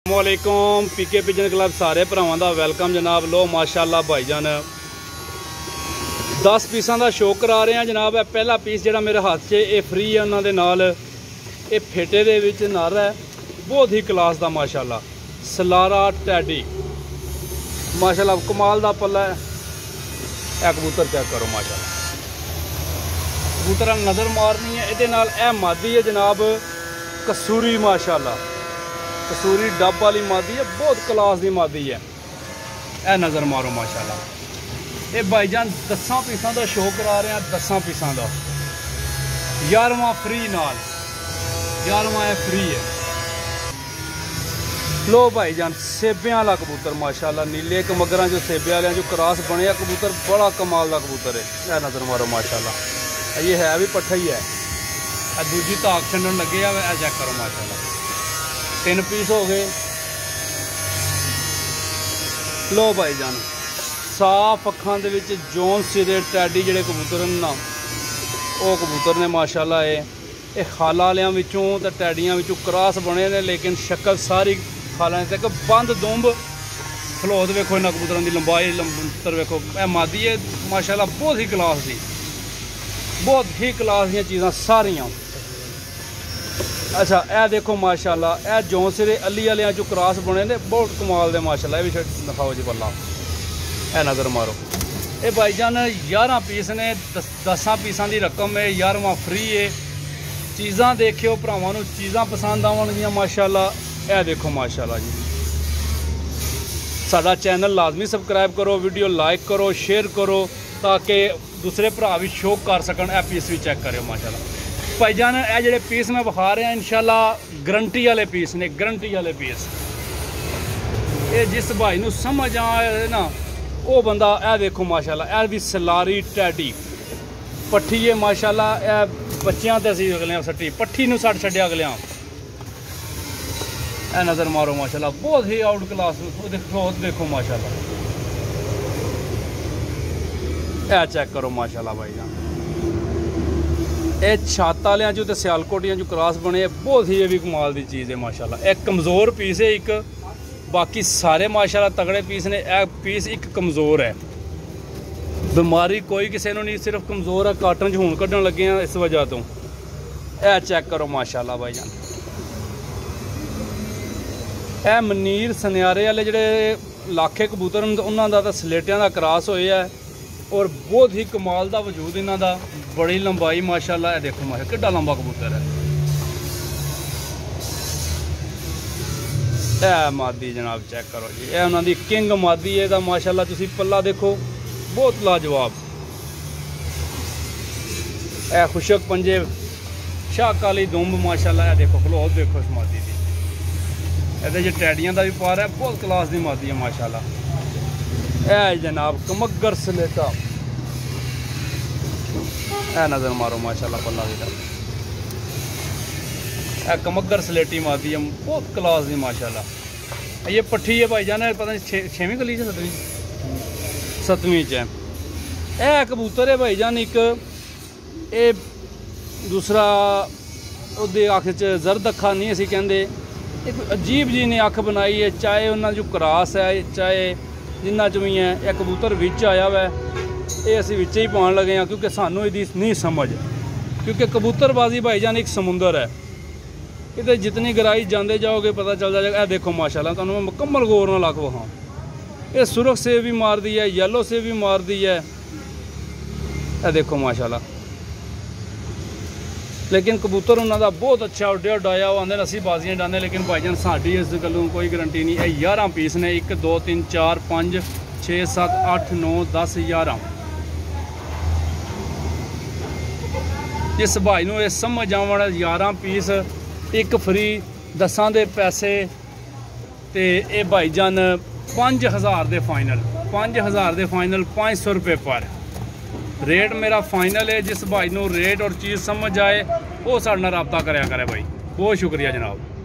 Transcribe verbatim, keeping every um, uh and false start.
वालेकुम पीके pigeon club सारे भरावां दा वेलकम जनाब। लो माशाअल्लाह भाईजान दस पीसां दा शो करा रहे हैं जनाब। है पहला पीस जिहड़ा मेरे हाथ च ये फ्री है उन्हां दे नाल। ये फेटे दे विच नर है, बहुत ही क्लास दा माशाअल्लाह। सलारा टैडी माशाअल्लाह कमाल दा पल्ला है। ए कबूतर चेक करो माशाअल्लाह, कबूतर नज़र मारनी है। ये नाल ए मादी है जनाब कसूरी माशाअल्लाह, कसूरी डब वाली मादी है, बहुत क्लास की मादी है। ए नज़र मारो माशाअल्लाह। ये भाईजान दसा पीसा का शो करा रहे हैं, दसा पीसा का यारवां फ्री नाल, यारवां फ्री है। लो भाईजान सेबे वाला कबूतर माशाअल्लाह, नीले कमगरा जो सेबे वाले जो क्रॉस बने कबूतर, बड़ा कमाल का कबूतर है। ए नज़र मारो माशाअल्लाह, ये है भी पट्ठा ही है। दूजी धाक छंडन लगे है, चेक करो माशाअल्लाह। तीन पीस हो गए। लो भाईजान साफ अखां दे विच जोन सिरे टैडी जिहड़े कबूतर ना वो कबूतर ने माशाअल्लाह। ये ये खाला वालियां विचों ते टैडियां विचों क्रॉस बने ने, लेकिन शक्ल सारी खाला तक बंद दुंब। खलोत वेखो इन्हां कबूतरां दी लंबाई लंबतर वेखो। ए मादी है माशाअल्लाह, बहुत ही क्लास दी, बहुत ही क्लास दी चीज़ां सारियां। अच्छा ए देखो माशाअल्लाह, ए जोन सिरे अली वाले जो क्रॉस बने ने, बहुत कमाल दे माशाअल्लाह। ये भी दिखाओ जी पल्ला, ए नज़र मारो। ये भाईजान ग्यारह पीस ने, दस दसा पीसा की रकम है, ग्यारहवां फ्री है। चीज़ां देखियो भरावां नूं चीज़ां पसंद आवणगियां माशाअल्लाह। ए देखो माशाअल्लाह जी। साडा चैनल लाजमी सबसक्राइब करो, वीडियो लाइक करो, शेयर करो, ताकि दूसरे भरा भी शौक कर सकन। ए पीस भी चेक करो माशाअल्लाह। भाईजान ए जिहड़े पीस मैं विखा रहा इंशाअल्लाह गारंटी वाले पीस ने, गारंटी वाले पीस। ये जिस भाई नूं समझ आए ना वो बंदा, ए देखो माशाअल्लाह। ए भी सलारी टैडी पट्ठी है माशाअल्लाह। ए बच्चियां ते असीं अगलियां सट्टी पट्ठी नूं सट छड्डिया अगलियां। ए नज़र मारो माशाअल्लाह, बहुत ही आउट क्लास। देखो देखो माशाअल्लाह, ए चेक करो माशाअल्लाह भाईजान। ये छत वालियां जो सियालकोटियां जो क्रॉस बने, बहुत ही ये भी कमाल की चीज़ है माशाअल्लाह। एक कमज़ोर पीस है एक, बाकी सारे माशाअल्लाह तगड़े पीस ने। एक पीस एक कमज़ोर है, बीमारी कोई किसी को नहीं, सिर्फ कमज़ोर है। काटन च हून कढ़न लगे हैं इस वजह तो। ए चेक करो माशाअल्लाह भाईजान। ए मनीर सनियारे वाले जिहड़े लाखे कबूतर उन्होंने तो सलेटियां का क्रॉस होया है, और बहुत ही कमाल का वजूद इन्हों का, बड़ी लंबाई माशाअल्लाह। है देखो माशा कितना लंबा कबूतर है। ए मादी जनाब चेक करो जी, ये उन्होंने किंग मादी है माशाअल्लाह। तुसी पल्ला देखो, बहुत लाजवाब। ए खुशक पंजे शाहकाली दुंब माशाअल्लाह। देखो खलोत देखो इस मादी की, ये टैडियां का भी पार है, बहुत क्लास की मादी है माशाअल्लाह। ए जनाब कमगर सलेटा, ए नज़र मारो माशाअल्लाह पल्ला भी। ए कमगर सलेटी मादी है, बहुत क्लास की माशाअल्लाह। ये पट्ठी है भाईजान, पता नहीं छेवीं गली च सतवीं सतवीं च है। ए कबूतर है भाईजान एक, ये दूसरा उहदे अख च जरद अखा नहीं असीं कहंदे, एक अजीब जी ने अख बनाई है। चाहे उन्होंने जो क्रॉस है, चाहे जिन्ना च भी है, यह कबूतर विच आया हुआ है, ये असीं विच ही पाउण लगे हैं, क्योंकि सानू इसदी नहीं समझ। क्योंकि कबूतरबाजी भाईजान एक समुंदर है, इतने जितनी गहराई जाते जाओगे पता चल जाएगा। ए देखो माशाअल्लाह, तुहानूं मैं मुकम्मल गौर नाल लग वहां। ये सुरख से भी मार दी है, येलो से भी मार दी है। ए देखो माशाअल्लाह। लेकिन कबूतर उन्होंने बहुत अच्छा उड्डे उड्डाया, वो आते असीं बाजियां डाने, लेकिन भाईजान साडी इस गलों कोई गारंटी नहीं। है ग्यारह पीस ने, एक दो तीन चार पाँच छे सत्त अठ नौ दस ग्यारह। जिस भाई नूं ये समझ आवन ग्यारह पीस एक फ्री, दसां दे पैसे, तो ये भाईजान पाँच हज़ार दे फाइनल, पाँच हज़ार दे फाइनल, पाँच सौ रुपये पर रेट मेरा फाइनल है। जिस भाई नूं रेट और चीज़ समझ आए वो साडे नाल राबता करया करे भाई। बहुत शुक्रिया जनाब।